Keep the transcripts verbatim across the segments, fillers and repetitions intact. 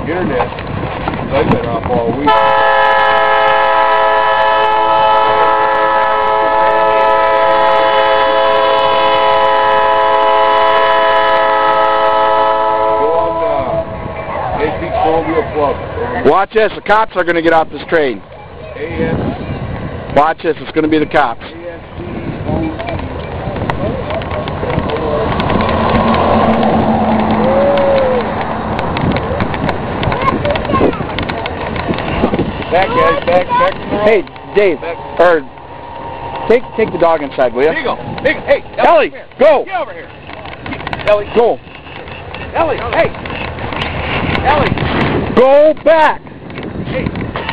internet. They've been off all week. Watch this, the cops are going to get off this train. Watch this, it's going to be the cops. Back, guys, back, back. Hey, Dave, back. or take take the dog inside, will you? Here you go. Hey, hey, Ellie, go. Get over here. Ellie, go. Ellie, hey. Ellie. Go back! Hey.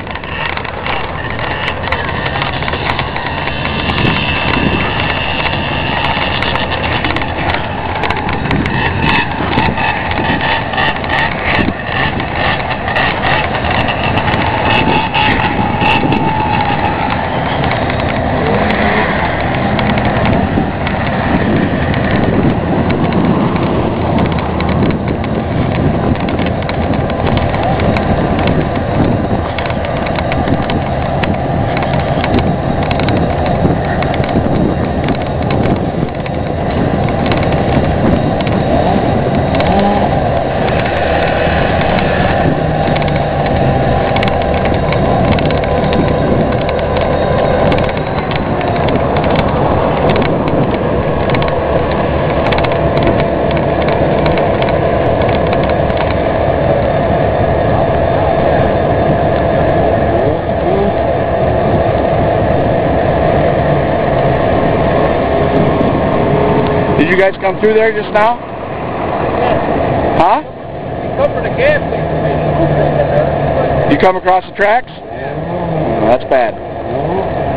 Did you guys come through there just now? Huh? Come from the gas station. You come across the tracks? Yeah. That's bad.